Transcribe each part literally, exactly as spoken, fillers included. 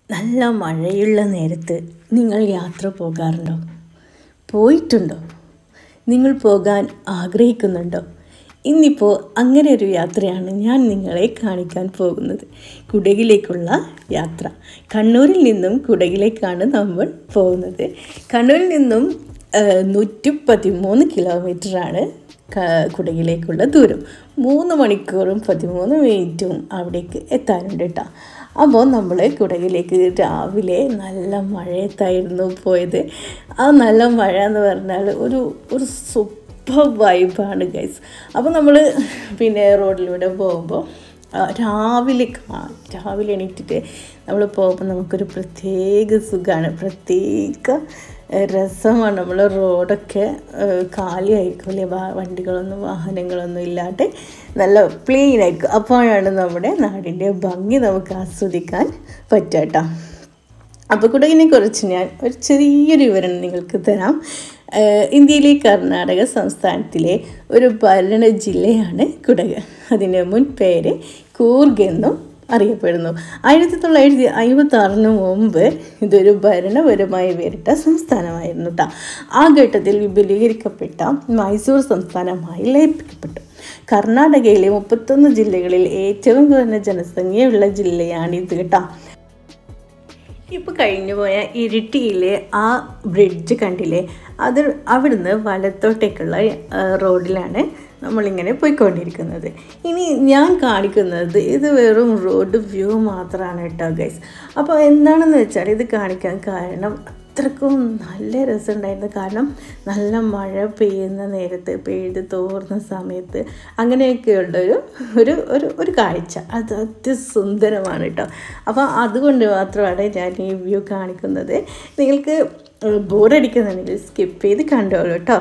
നല്ല മഴയുള്ള നേരത്ത് നിങ്ങൾ യാത്ര പോകാറുണ്ടോ? പോയിട്ടുണ്ടോ? നിങ്ങൾ പോകാൻ ആഗ്രഹിക്കുന്നുണ്ടോ? ഇന്നിപ്പോൾ അങ്ങനെ ഒരു യാത്രയാണ് ഞാൻ നിങ്ങളെ കാണിക്കാൻ പോകുന്നത്. കുടകിലേക്കുള്ള യാത്ര. കണ്ണൂരിൽ നിന്നും കുടകിലേക്കാണ് നമ്മൾ പോകുന്നത്. കണ്ണൂരിൽ നിന്നും നൂറ്റി പതിമൂന്ന് കിലോമീറ്ററാണ് കുടകിലേക്കുള്ള ദൂരം. മൂന്ന് മണിക്കൂറും പതിമൂന്ന് മിനിറ്റും അവിടേക്ക് എത്താനുണ്ട് കേട്ടോ. അപ്പോൾ നമ്മൾ കുടകിലേക്ക് രാവിലെ നല്ല മഴയത്തായിരുന്നു പോയത്. ആ നല്ല മഴ എന്ന് പറഞ്ഞാൽ ഒരു ഒരു സൂപ്പർ വൈബാണ് ഗൈസ്. അപ്പോൾ നമ്മൾ പിന്നെ റോഡിലൂടെ പോകുമ്പോൾ രാവിലെ രാവിലെ എണീറ്റിട്ട് നമ്മൾ പോകുമ്പോൾ നമുക്കൊരു പ്രത്യേക സുഖമാണ്, പ്രത്യേക രസമാണ്. നമ്മൾ റോഡൊക്കെ കാലിയായിരിക്കും അല്ലേ, വണ്ടികളൊന്നും വാഹനങ്ങളൊന്നും ഇല്ലാതെ നല്ല പ്ലെയിൻ ആയിരിക്കും. അപ്പോഴാണ് നമ്മുടെ നാടിൻ്റെ ഭംഗി നമുക്ക് ആസ്വദിക്കാൻ പറ്റുക കേട്ടോ. അപ്പോൾ കുടകിനെ കുറിച്ച് ഞാൻ ഒരു ചെറിയൊരു വിവരണം നിങ്ങൾക്ക് തരാം. ഇന്ത്യയിലെ കർണാടക സംസ്ഥാനത്തിലെ ഒരു ഭരണ ജില്ലയാണ് കുടക്. അതിൻ്റെ മുൻ പേര് കൂർഗ് എന്നും അറിയപ്പെടുന്നു. ആയിരത്തി തൊള്ളായിരത്തി അമ്പത്തി ആറിന് മുമ്പ് ഇതൊരു ഭരണപരമായി വേറിട്ട സംസ്ഥാനമായിരുന്നു കേട്ടോ. ആ ഘട്ടത്തിൽ വിപുലീകരിക്കപ്പെട്ട മൈസൂർ സംസ്ഥാനമായി ലയിപ്പിക്കപ്പെട്ടു. കർണാടകയിലെ മുപ്പത്തൊന്ന് ജില്ലകളിൽ ഏറ്റവും കുറഞ്ഞ ജനസംഖ്യയുള്ള ജില്ലയാണിത് കേട്ടോ. ഇപ്പോൾ കഴിഞ്ഞു പോയ ഇരിട്ടിയിലെ ആ ബ്രിഡ്ജ് കണ്ടില്ലേ, അത് അവിടുന്ന് വലത്തോട്ടേക്കുള്ള റോഡിലാണ് നമ്മളിങ്ങനെ പോയിക്കൊണ്ടിരിക്കുന്നത്. ഇനി ഞാൻ കാണിക്കുന്നത് ഇത് വെറും റോഡ് വ്യൂ മാത്രമാണ് കേട്ടോ ഗൈസ്. അപ്പോൾ എന്താണെന്ന് വെച്ചാൽ ഇത് കാണിക്കാൻ കാരണം അത്രക്കും നല്ല രസമുണ്ടായിരുന്നു. കാരണം നല്ല മഴ പെയ്യുന്ന നേരത്ത്, പെയ്ത് തോർന്ന സമയത്ത് അങ്ങനെയൊക്കെയുള്ളൊരു ഒരു ഒരു ഒരു കാഴ്ച അത് അതിസുന്ദരമാണ് കേട്ടോ. അപ്പോൾ അതുകൊണ്ട് മാത്രമാണ് ഞാൻ ഈ വ്യൂ കാണിക്കുന്നത്. നിങ്ങൾക്ക് ബോറടിക്കുന്നുണ്ടെങ്കിൽ സ്കിപ്പ് ചെയ്ത് കണ്ടോളൂ കേട്ടോ.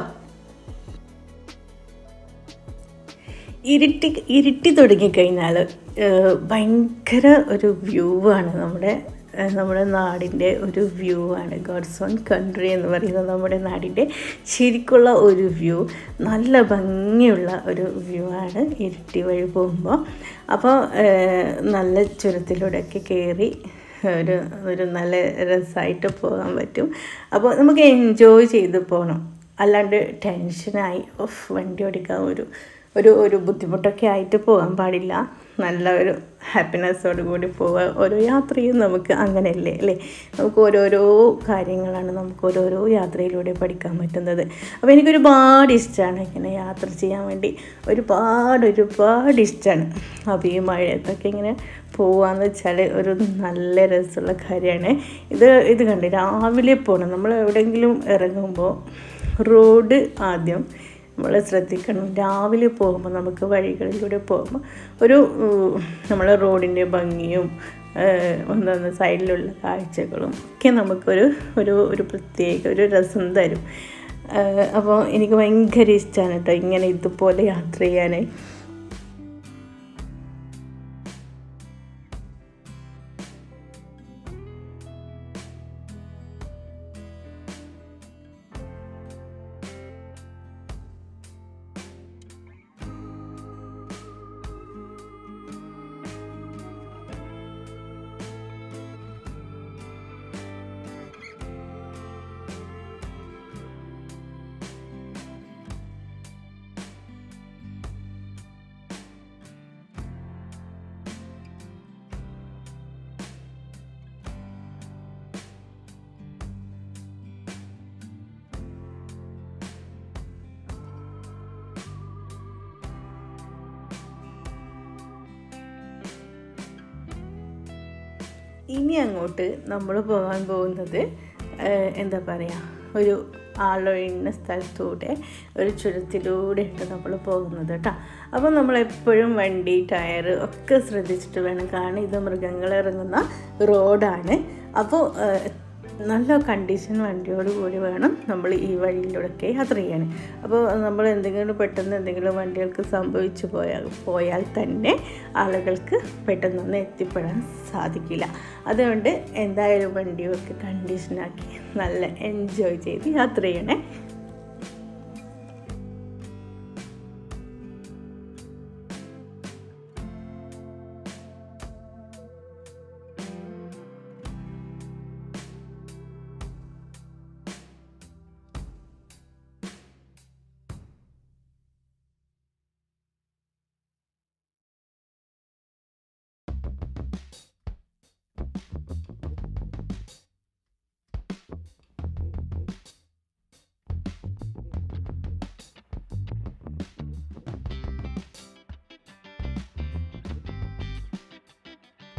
ഇരുട്ടി ഇരുട്ടി തുടങ്ങിക്കഴിഞ്ഞാൽ ഭയങ്കര ഒരു വ്യൂ ആണ്, നമ്മുടെ നമ്മുടെ നാടിൻ്റെ ഒരു വ്യൂ ആണ്. ഗോഡ്സ് ഓൺ കൺട്രി എന്ന് പറയുന്നത് നമ്മുടെ നാടിൻ്റെ ശരിക്കുള്ള ഒരു വ്യൂ, നല്ല ഭംഗിയുള്ള ഒരു വ്യൂ ആണ് ഇരുട്ടി വഴി പോകുമ്പോൾ. അപ്പോൾ നല്ല ചുരത്തിലൂടെയൊക്കെ കയറി ഒരു ഒരു നല്ല രസമായിട്ട് പോകാൻ പറ്റും. അപ്പോൾ നമുക്ക് എൻജോയ് ചെയ്ത് പോകണം, അല്ലാണ്ട് ടെൻഷനായി ഓഫ് വണ്ടി ഓടിക്കാൻ ഒരു ഒരു ഒരു ബുദ്ധിമുട്ടൊക്കെ ആയിട്ട് പോകാൻ പാടില്ല. നല്ല ഒരു ഹാപ്പിനെസ്സോട് കൂടി പോവുക. ഓരോ യാത്രയും നമുക്ക് അങ്ങനെയല്ലേ അല്ലേ, നമുക്ക് ഓരോരോ കാര്യങ്ങളാണ് നമുക്ക് ഓരോരോ യാത്രയിലൂടെ പഠിക്കാൻ പറ്റുന്നത്. അപ്പോൾ എനിക്കൊരുപാട് ഇഷ്ടമാണ് ഇങ്ങനെ യാത്ര ചെയ്യാൻ വേണ്ടി, ഒരുപാട് ഒരുപാട് ഇഷ്ടമാണ്. അപ്പോൾ ഈ മഴയത്തൊക്കെ ഇങ്ങനെ പോവാന്ന് വെച്ചാൽ ഒരു നല്ല രസമുള്ള കാര്യമാണ്. ഇത് ഇത് കണ്ട് രാവിലെ പോകണം. നമ്മൾ എവിടെയെങ്കിലും ഇറങ്ങുമ്പോൾ റോഡ് ആദ്യം നമ്മൾ ശ്രദ്ധിക്കണം. രാവിലെ പോകുമ്പോൾ നമുക്ക് വഴികളിലൂടെ പോകുമ്പോൾ ഒരു നമ്മളെ റോഡിൻ്റെ ഭംഗിയും ഒന്നൊന്ന് സൈഡിലുള്ള കാഴ്ചകളും ഒക്കെ നമുക്കൊരു ഒരു ഒരു പ്രത്യേക ഒരു രസം തരും. അപ്പോൾ എനിക്ക് ഭയങ്കര ഇഷ്ടമാണ് കേട്ടോ ഇങ്ങനെ ഇതുപോലെ യാത്ര ചെയ്യാൻ. ഇനി അങ്ങോട്ട് നമ്മൾ പോകാൻ പോകുന്നത് എന്താ പറയുക, ഒരു ആളൊഴിഞ്ഞ സ്ഥലത്തൂടെ ഒരു ചുരത്തിലൂടെയാണ് നമ്മൾ പോകുന്നത് കേട്ടോ. അപ്പോൾ നമ്മളെപ്പോഴും വണ്ടി ടയർ ഒക്കെ ശ്രദ്ധിച്ചിട്ട് വേണം, കാരണം ഇത് മൃഗങ്ങൾ ഇറങ്ങുന്ന റോഡാണ്. അപ്പോൾ നല്ല കണ്ടീഷൻ വണ്ടിയോട് കൂടി വേണം നമ്മൾ ഈ വഴിയിലൂടെയൊക്കെ യാത്ര ചെയ്യാൻ. അപ്പോൾ നമ്മൾ എന്തെങ്കിലും പെട്ടെന്ന് എന്തെങ്കിലും വണ്ടികൾക്ക് സംഭവിച്ചു പോയാൽ പോയാൽ തന്നെ ആളുകൾക്ക് പെട്ടെന്നൊന്നും എത്തിപ്പെടാൻ സാധിക്കില്ല. അതുകൊണ്ട് എന്തായാലും വണ്ടിയൊക്കെ കണ്ടീഷനാക്കി നല്ല എൻജോയ് ചെയ്ത് യാത്ര ചെയ്യണേ.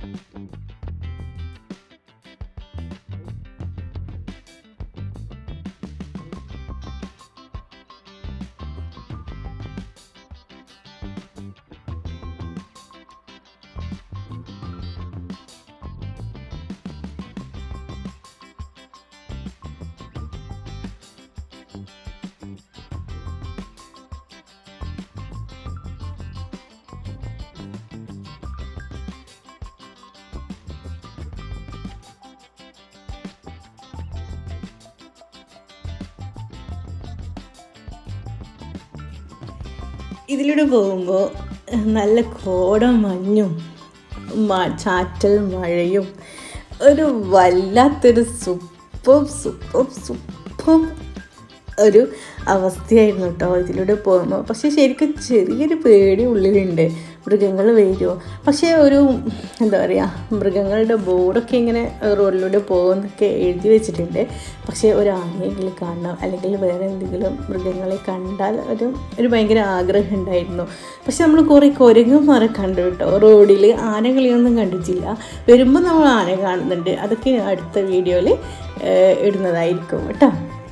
ഇതിലൂടെ പോകുമ്പോൾ നല്ല കോട മഞ്ഞും ചാറ്റൽ മഴയും ഒരു വല്ലാത്തൊരു സൂപ്പർ സൂപ്പർ സൂപ്പർ ഒരു അവസ്ഥയായിരുന്നു കേട്ടോ ഇതിലൂടെ പോകുമ്പോൾ. പക്ഷേ ശരിക്കും ചെറിയൊരു പേടി ഉള്ളിലുണ്ട്, മൃഗങ്ങൾ വരുമോ. പക്ഷേ ഒരു എന്താ പറയുക, മൃഗങ്ങളുടെ ബോർഡൊക്കെ ഇങ്ങനെ റോഡിലൂടെ പോകുമെന്നൊക്കെ എഴുതി വെച്ചിട്ടുണ്ട്. പക്ഷേ ഒരു ആനയെങ്കിലും കാണണം, അല്ലെങ്കിൽ വേറെ എന്തെങ്കിലും മൃഗങ്ങളെ കണ്ടാൽ ഒരു ഒരു ഭയങ്കര ആഗ്രഹം ഉണ്ടായിരുന്നു. പക്ഷെ നമ്മൾ കുറേ കുരങ്ങന്മാരെ കണ്ടു കേട്ടോ റോഡിൽ. ആനകളെയൊന്നും കണ്ടിട്ടില്ല. വരുമ്പോൾ നമ്മൾ ആന കാണുന്നുണ്ട്. അതൊക്കെ അടുത്ത വീഡിയോയിൽ ഇടുന്നതായിരിക്കും കേട്ടോ.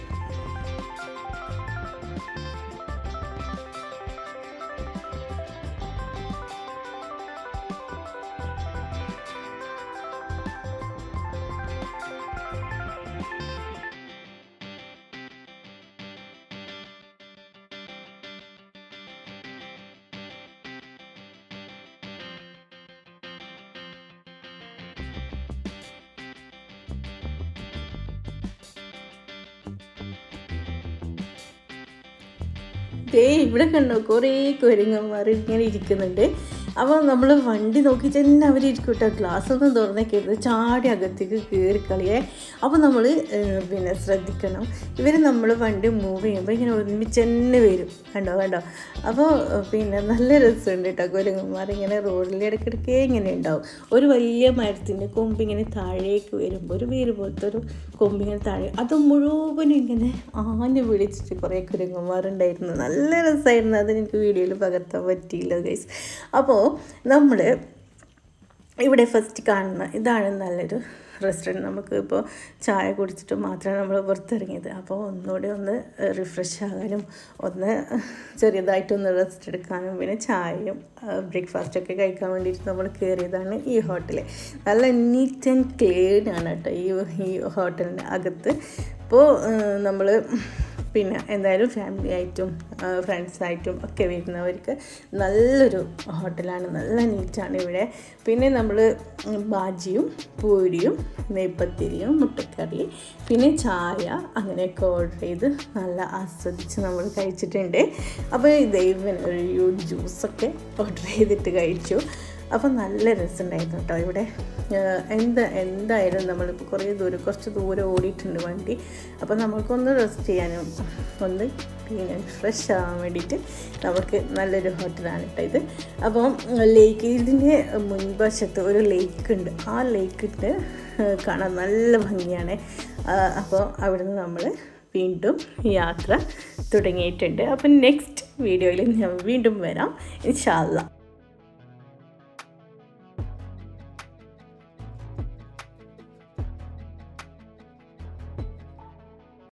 ദേ ഇവിടെ കണ്ടോ കുറേ കുരങ്ങന്മാർ ഇങ്ങനെ ഇരിക്കുന്നുണ്ട്. അപ്പോൾ നമ്മൾ വണ്ടി നോക്കി തന്നെ അവരിരിക്കും കേട്ടോ. ഗ്ലാസ് ഒന്നും തുറന്നേക്കരുത്, ചാടി അകത്തേക്ക് കയറി കളിയേ. അപ്പോൾ നമ്മൾ പിന്നെ ശ്രദ്ധിക്കണം. ഇവർ നമ്മൾ വണ്ടി മൂവ് ചെയ്യുമ്പോൾ ഇങ്ങനെ ഒരുമിച്ച് തന്നെ വരും. കണ്ടോ കണ്ടോ അപ്പോൾ പിന്നെ നല്ല രസമുണ്ട് കേട്ടോ. കുരങ്ങന്മാർ ഇങ്ങനെ റോഡിൽ ഇടയ്ക്കിടയ്ക്ക് ഇങ്ങനെ ഉണ്ടാവും. ഒരു വലിയ മരത്തിൻ്റെ കൊമ്പിങ്ങനെ താഴേക്ക് വരുമ്പോൾ ഒരു വേര് പോലത്തെ ഒരു കൊമ്പിങ്ങനെ താഴെ, അത് മുഴുവനും ഇങ്ങനെ ആഞ്ഞ് പിടിച്ചിട്ട് കുറേ കുരങ്ങന്മാരുണ്ടായിരുന്നു. നല്ല രസമായിരുന്നു. അത് എനിക്ക് വീഡിയോയിൽ പകർത്താൻ പറ്റിയില്ല ഗൈസ്. അപ്പോൾ നമ്മൾ ഇവിടെ ഫസ്റ്റ് കാണുന്ന ഇതാണ് നല്ലൊരു റെസ്റ്റോറൻറ്റ്. നമുക്ക് ഇപ്പോൾ ചായ കുടിച്ചിട്ട് മാത്രമേ നമ്മൾ പുറത്തിറങ്ങിയത്. അപ്പോൾ ഒന്നുകൂടി ഒന്ന് റിഫ്രഷ് ആകാനും ഒന്ന് ചെറിയതായിട്ടൊന്ന് റെസ്റ്റ് എടുക്കാനും പിന്നെ ചായയും ബ്രേക്ക്ഫാസ്റ്റൊക്കെ കഴിക്കാൻ വേണ്ടിയിട്ട് നമ്മൾ കയറിയതാണ് ഈ ഹോട്ടൽ. നല്ല നീറ്റ് ആൻഡ് ക്ലീൻ ആണ് കേട്ടോ ഈ ഈ ഹോട്ടലിൻ്റെ അകത്ത്. ഇപ്പോൾ നമ്മൾ പിന്നെ എന്തായാലും ഫാമിലി ആയിട്ടും ഫ്രണ്ട്സായിട്ടും ഒക്കെ വരുന്നവർക്ക് നല്ലൊരു ഹോട്ടലാണ്. നല്ല നീറ്റാണ് ഇവിടെ. പിന്നെ നമ്മൾ ബാജിയും പൂരിയും നെയ്പ്പത്തിരിയും മുട്ടക്കറി പിന്നെ ചായ അങ്ങനെയൊക്കെ ഓർഡർ ചെയ്ത് നല്ല ആസ്വദിച്ച് നമ്മൾ കഴിച്ചിട്ടുണ്ട്. അപ്പോൾ ദൈവം ഒരു ജ്യൂസൊക്കെ ഓർഡർ ചെയ്തിട്ട് കഴിച്ചു. അപ്പോൾ നല്ല രസമുണ്ടായിരുന്നു കേട്ടോ ഇവിടെ. എന്താ എന്തായാലും നമ്മളിപ്പോൾ കുറേ ദൂരം കുറച്ച് ദൂരം ഓടിയിട്ടുണ്ട് വണ്ടി. അപ്പോൾ നമുക്കൊന്ന് റെസ്റ്റ് ചെയ്യാനും ഒന്ന് പിന്നെ ഫ്രഷ് ആവാൻ വേണ്ടിയിട്ട് നമുക്ക് നല്ലൊരു ഹോട്ടലാണ് കേട്ടോ ഇത്. അപ്പം ലേക്ക് ഇതിൻ്റെ മുൻവശത്ത് ഒരു ലേക്ക് ഉണ്ട്. ആ ലേക്കിട്ട് കാണാൻ നല്ല ഭംഗിയാണ്. അപ്പോൾ അവിടുന്ന് നമ്മൾ വീണ്ടും യാത്ര തുടങ്ങിയിട്ടുണ്ട്. അപ്പം നെക്സ്റ്റ് വീഡിയോയിൽ ഞാൻ വീണ്ടും വരാം ഇൻഷാ അല്ലാഹ്.